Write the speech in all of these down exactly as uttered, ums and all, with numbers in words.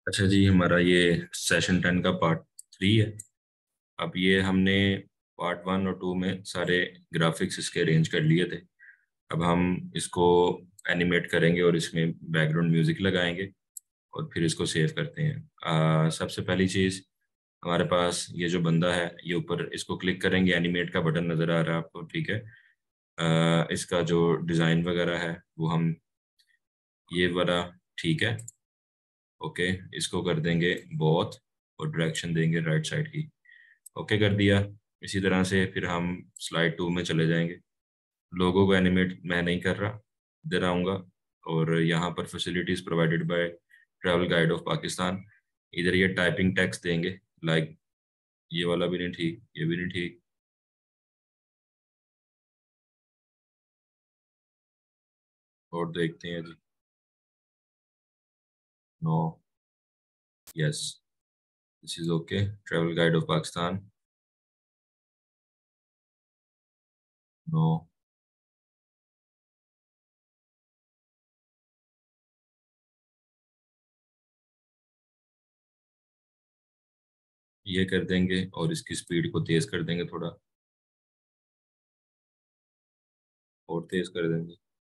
अच्छा जी, हमारा ये सेशन टेन का पार्ट थ्री है। अब ये हमने पार्ट वन और टू में सारे ग्राफिक्स इसके अरेंज कर लिए थे। अब हम इसको एनिमेट करेंगे और इसमें बैकग्राउंड म्यूजिक लगाएंगे और फिर इसको सेव करते हैं। आ, सबसे पहली चीज़, हमारे पास ये जो बंदा है, ये ऊपर इसको क्लिक करेंगे, एनिमेट का बटन नज़र आ रहा है आपको, ठीक है। आ, इसका जो डिज़ाइन वगैरह है वो हम ये वाला, ठीक है, ओके, इसको कर देंगे बहुत, और डायरेक्शन देंगे राइट साइड की। ओके कर दिया। इसी तरह से फिर हम स्लाइड टू में चले जाएंगे। लोगों को एनिमेट मैं नहीं कर रहा, इधर आऊँगा और यहाँ पर facilities provided by travel guide of Pakistan. इधर ये टाइपिंग टेक्स्ट देंगे, लाइक ये वाला भी नहीं ठीक, ये भी नहीं ठीक। और देखते हैं जी। No, yes, this is okay, travel guide of Pakistan. No, ये कर देंगे और इसकी स्पीड को तेज़ कर देंगे थोड़ा, और तेज़ कर देंगे।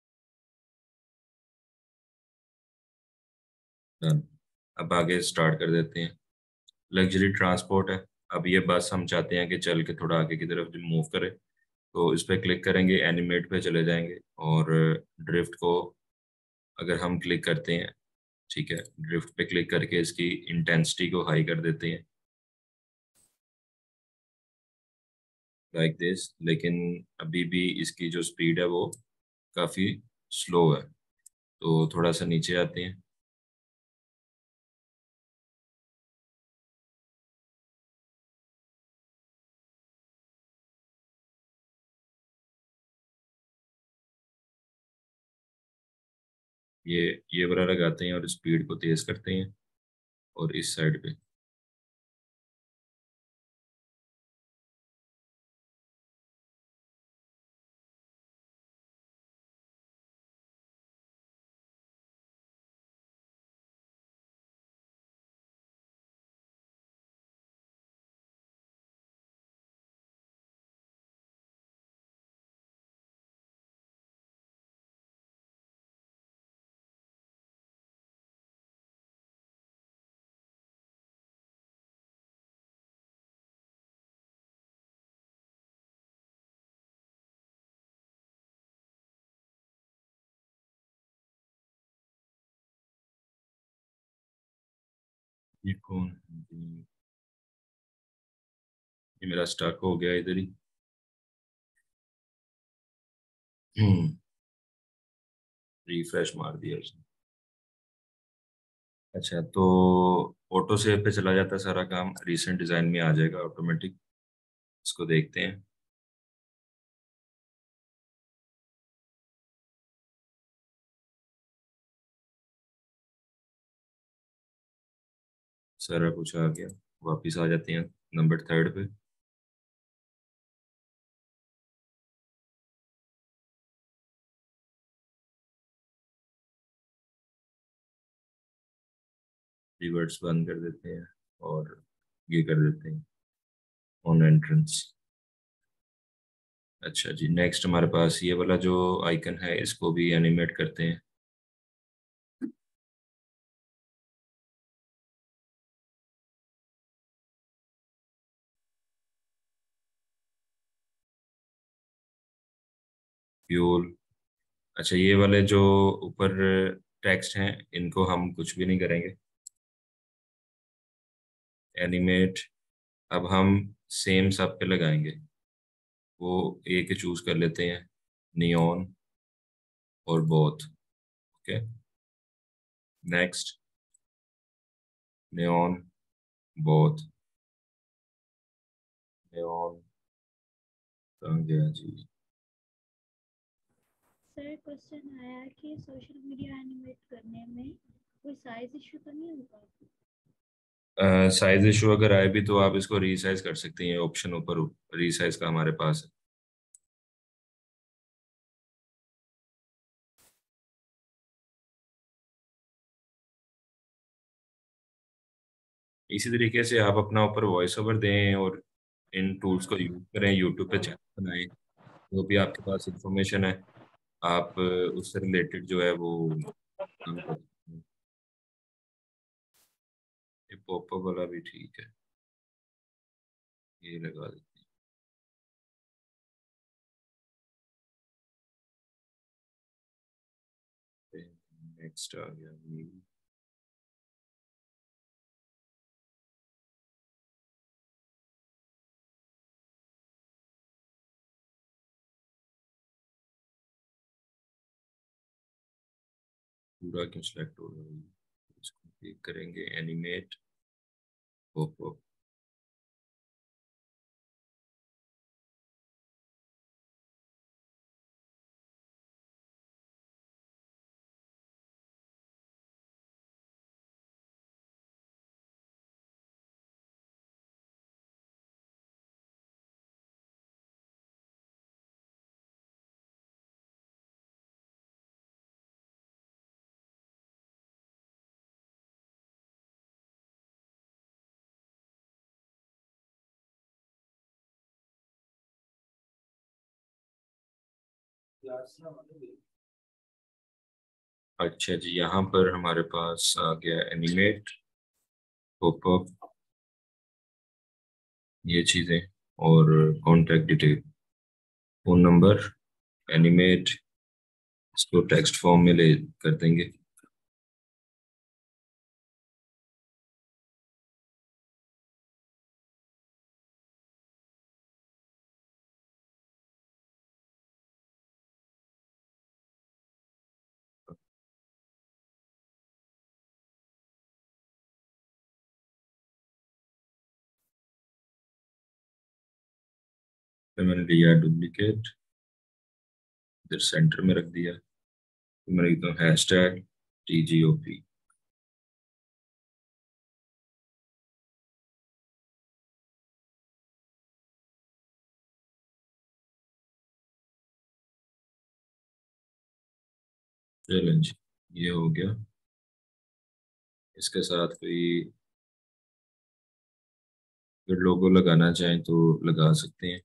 डन। अब आगे स्टार्ट कर देते हैं। लग्जरी ट्रांसपोर्ट है। अब ये बस हम चाहते हैं कि चल के थोड़ा आगे की तरफ मूव करे, तो इस पर क्लिक करेंगे, एनिमेट पे चले जाएंगे और ड्रिफ्ट को अगर हम क्लिक करते हैं, ठीक है, ड्रिफ्ट पे क्लिक करके इसकी इंटेंसिटी को हाई कर देते हैं, लाइक दिस। लेकिन अभी भी इसकी जो स्पीड है वो काफ़ी स्लो है, तो थोड़ा सा नीचे आते हैं। ये ये वाला लगाते हैं और स्पीड को तेज़ करते हैं, और इस साइड पे ये कौन है? ये मेरा स्टक हो गया इधर ही। हम्म, रिफ्रेश मार दिया उसने। अच्छा, तो ऑटो सेव पे चला जाता है सारा काम, रिसेंट डिजाइन में आ जाएगा ऑटोमेटिक। इसको देखते हैं। सारा कुछ आ गया। वापिस आ जाते हैं नंबर थर्ड पे। रिवर्ट्स बंद कर देते हैं और ये कर देते हैं ऑन एंट्रेंस। अच्छा जी, नेक्स्ट हमारे पास ये वाला जो आइकन है, इसको भी एनिमेट करते हैं। फ्यूल। अच्छा, ये वाले जो ऊपर टेक्स्ट हैं, इनको हम कुछ भी नहीं करेंगे। एनिमेट। अब हम सेम सब पे लगाएंगे। वो एक चूज कर लेते हैं, नियॉन और both. Okay, next, neon, both, neon. कहाँ गया जी? सर क्वेश्चन आया कि सोशल मीडिया एनिमेट करने में कोई साइज इशू तो नहीं होगा? साइज इशू अगर आए भी तो आप इसको रीसाइज कर सकते हैं, ऑप्शन ऊपर रीसाइज का हमारे पास है। इसी तरीके से आप अपना ऊपर वॉइस ओवर दें और इन टूल्स को यूज करें, यूट्यूब पे चैनल बनाएं, जो भी आपके पास इंफॉर्मेशन है आप उससे रिलेटेड जो है वो काम कर सकते हैं। ये पॉपअप वाला भी ठीक है, ये लगा देते हैं। नेक्स्ट आ गया मेल। पूरा क्यों सिलेक्ट हो रहा है? इसको क्लिक करेंगे, एनिमेट पॉपअप। अच्छा जी, यहाँ पर हमारे पास आ गया एनिमेट पॉपअप, ये चीज़ें, और contact detail, phone number, animate, इसको टेक्स्ट फॉर्म में ले कर देंगे। फिर मैंने लिया डुप्लीकेट, इधर सेंटर में रख दिया। फिर मैंने लिखता हूँ hashtag T G O P. चलें जी, ये हो गया। इसके साथ कोई अगर लोगो लगाना चाहें तो लगा सकते हैं।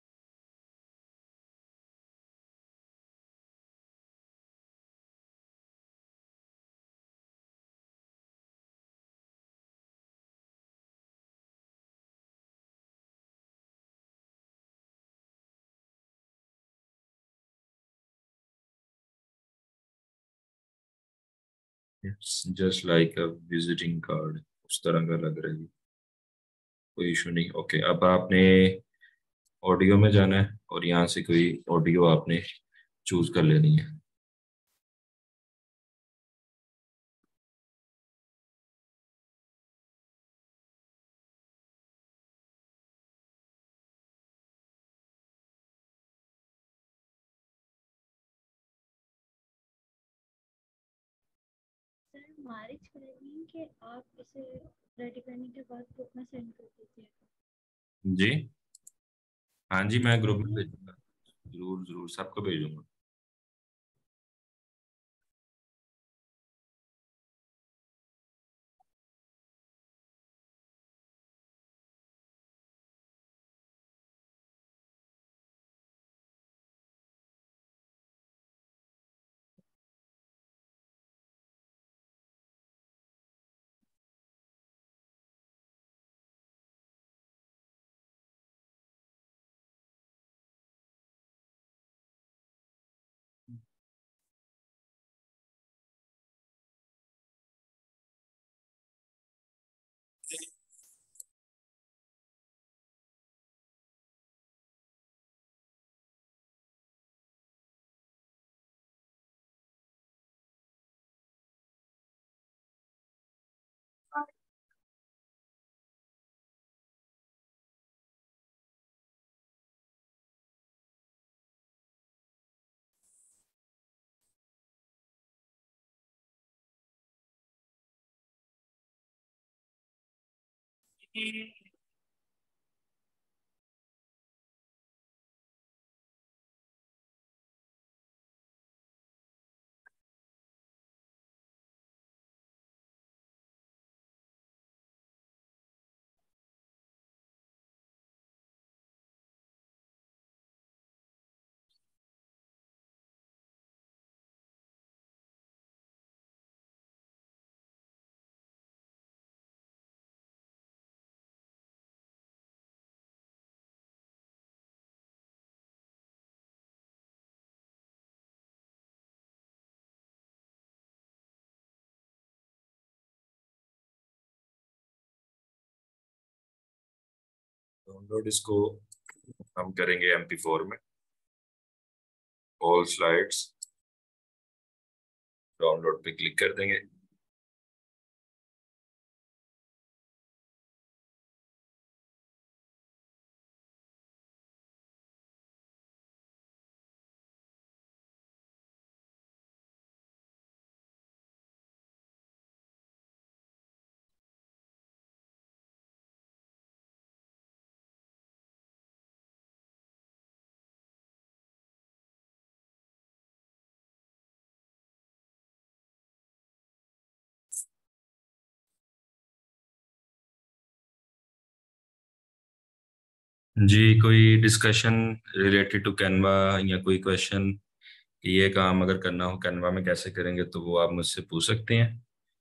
Just like a visiting card, उस तरह का लग रहा है। कोई इशू नहीं। ओके, अब आपने ऑडियो में जाना है और यहाँ से कोई ऑडियो आपने चूज कर लेनी है। सर हमारी चाहिए कि आप इसे रेडी करने के बाद ग्रुप में सेंड कर दीजिएगा। जी हाँ जी, मैं ग्रुप में चाहिए। भेजूंगा, जरूर जरूर सबको भेजूंगा। डाउनलोड इसको हम करेंगे एम पी फोर में, ऑल स्लाइड्स, डाउनलोड पे क्लिक कर देंगे। जी, कोई डिस्कशन रिलेटेड टू कैनवा या कोई क्वेश्चन कि ये काम अगर करना हो कैनवा में कैसे करेंगे, तो वो आप मुझसे पूछ सकते हैं।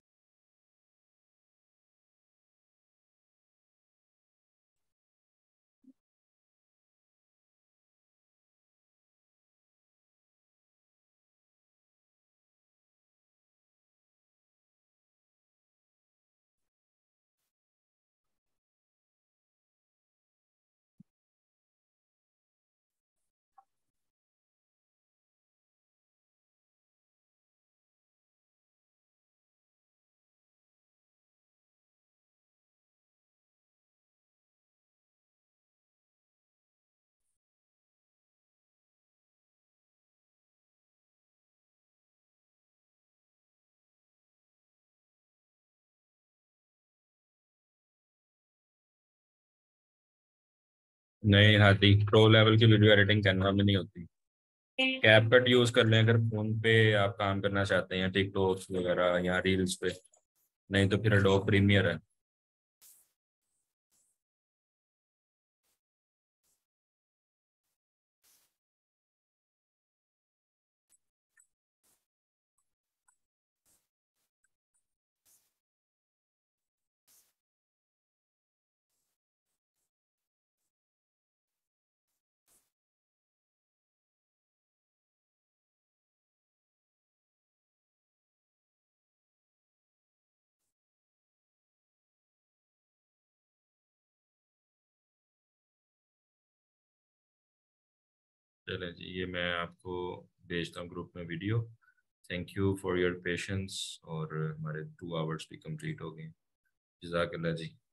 नहीं हाथी, प्रो लेवल की वीडियो एडिटिंग कैनवा में नहीं होती। कैपकट यूज कर लें अगर फोन पे आप काम करना चाहते हैं, टिकटॉक वगैरह या रील्स पे, नहीं तो फिर एडोब प्रीमियर है। चलें जी, ये मैं आपको भेजता हूँ ग्रुप में video. Thank you for your patience, और हमारे टू आवर्स भी कंप्लीट हो गए। जज़ाकल्लाह जी।